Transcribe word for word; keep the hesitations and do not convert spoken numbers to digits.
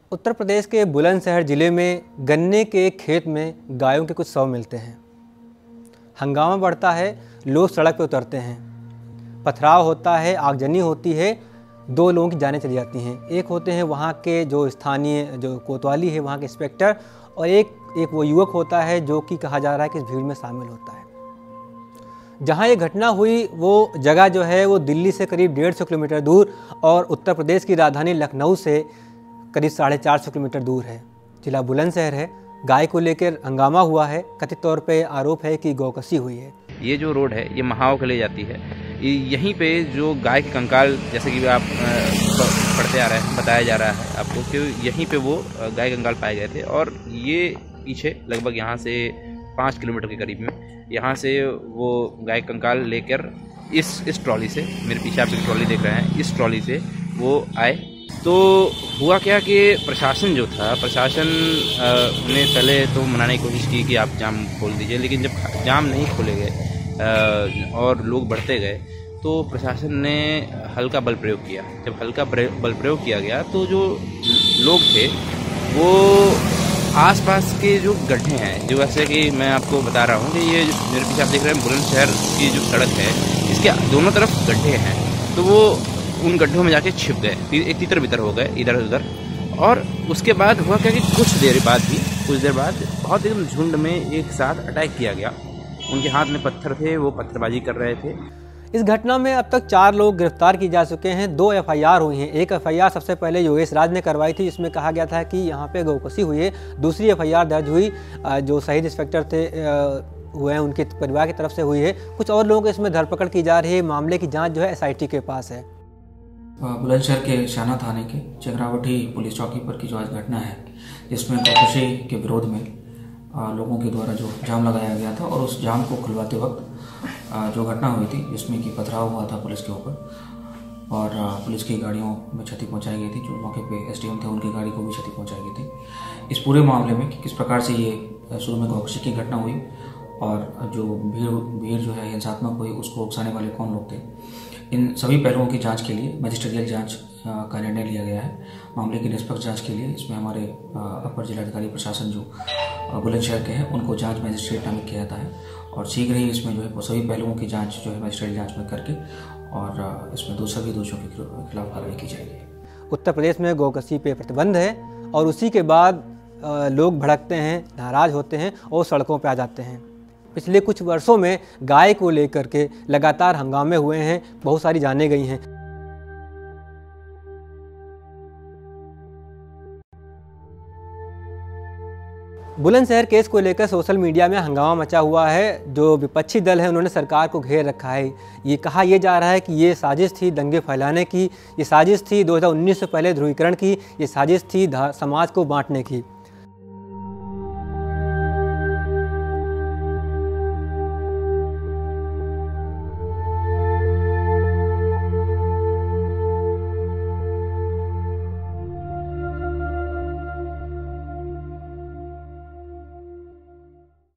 उत्तर प्रदेश के बुलंदशहर ज़िले में गन्ने के खेत में गायों के कुछ शव मिलते हैं। हंगामा बढ़ता है, लोग सड़क पर उतरते हैं, पथराव होता है, आगजनी होती है, दो लोगों की जानें चली जाती हैं। एक होते हैं वहाँ के जो स्थानीय जो कोतवाली है वहाँ के इंस्पेक्टर, और एक एक वो युवक होता है जो कि कहा जा रहा है कि इस भीड़ में शामिल होता है। जहाँ ये घटना हुई वो जगह जो है वो दिल्ली से करीब डेढ़ सौ किलोमीटर दूर और उत्तर प्रदेश की राजधानी लखनऊ से करीब साढ़े चार सौ किलोमीटर दूर है। जिला बुलंदशहर है। गाय को लेकर हंगामा हुआ है। कथित तौर पे आरोप है कि गौकसी हुई है। ये जो रोड है ये महाव के ले जाती है। यहीं पे जो गाय के कंकाल, जैसे कि आप पढ़ते आ रहे हैं, बताया जा रहा है आपको कि यहीं पे वो गाय कंकाल पाए गए थे। और ये पीछे लगभग यहाँ से पाँच किलोमीटर के करीब में यहाँ से वो गाय कंकाल लेकर इस इस ट्रॉली से, मेरे पीछे आप एक ट्रॉली देख रहे हैं, इस ट्रॉली से वो आए। तो हुआ क्या कि प्रशासन जो था, प्रशासन ने पहले तो मनाने की कोशिश की कि आप जाम खोल दीजिए, लेकिन जब जाम नहीं खोले गए और लोग बढ़ते गए तो प्रशासन ने हल्का बल प्रयोग किया। जब हल्का बल प्रयोग किया गया तो जो लोग थे वो आसपास के जो गड्ढे हैं, जो वैसे कि मैं आपको बता रहा हूँ कि ये मेरे पीछे आप देख रहे हैं बुलंदशहर की जो सड़क है, इसके दोनों तरफ गड्ढे हैं, तो वो उन गड्ढों में जाके छिप गए, एक तितर बितर हो गए इधर उधर। और उसके बाद हुआ क्या कि कुछ देर बाद ही कुछ देर बाद बहुत एकदम झुंड में एक साथ अटैक किया गया। उनके हाथ में पत्थर थे, वो पत्थरबाजी कर रहे थे। इस घटना में अब तक चार लोग गिरफ्तार किए जा चुके हैं। दो एफ आई आर हुई हैं। एक एफ आई आर सबसे पहले योगेश राज ने करवाई थी, जिसमें कहा गया था कि यहाँ पे गौकसी हुई है। दूसरी एफ आई आर दर्ज हुई जो शहीद इंस्पेक्टर थे हुए हैं उनके परिवार की तरफ से हुई है। कुछ और लोगों को इसमें धरपकड़ की जा रही है। मामले की जाँच जो है एस आई टी के पास है। बुलंदशहर के शाना थाने के चक्रावटी पुलिस चौकी पर की जो आज घटना है, जिसमें गौकसी के विरोध में लोगों के द्वारा जो जाम लगाया गया था और उस जाम को खुलवाते वक्त जो घटना हुई थी, जिसमें कि पथराव हुआ था पुलिस के ऊपर और पुलिस की गाड़ियों में क्षति पहुंचाई गई थी। जो मौके पे एस डी एम थे उनकी गाड़ी को भी क्षति पहुंचाई गई थी। इस पूरे मामले में कि किस प्रकार से ये शुरू में गौकसी की घटना हुई और जो भीड़ भीड़ जो है हिंसात्मक हुई, उसको उकसाने वाले कौन लोग थे, इन सभी पहलुओं की जांच के लिए मजिस्ट्रियल जांच का निर्णय लिया गया है। मामले की निष्पक्ष जांच के लिए इसमें हमारे अपर जिलाधिकारी प्रशासन जो बुलंदशहर के हैं उनको जांच मजिस्ट्रेट नामित किया जाता है और शीघ्र ही इसमें जो है वो सभी पहलुओं की जांच जो है मजिस्ट्रियल जांच में करके और इसमें दो सभी दोषियों के खिलाफ कार्रवाई की जाएगी। उत्तर प्रदेश में गौकसी पे प्रतिबंध है और उसी के बाद लोग भड़कते हैं, नाराज होते हैं और सड़कों पर आ जाते हैं। पिछले कुछ वर्षों में गाय को लेकर के लगातार हंगामे हुए हैं, बहुत सारी जानें गई हैं। बुलंदशहर केस को लेकर सोशल मीडिया में हंगामा मचा हुआ है। जो विपक्षी दल है उन्होंने सरकार को घेर रखा है। ये कहा यह जा रहा है कि ये साजिश थी दंगे फैलाने की, ये साजिश थी दो हज़ार उन्नीस से पहले ध्रुवीकरण की, ये साजिश थी समाज को बांटने की।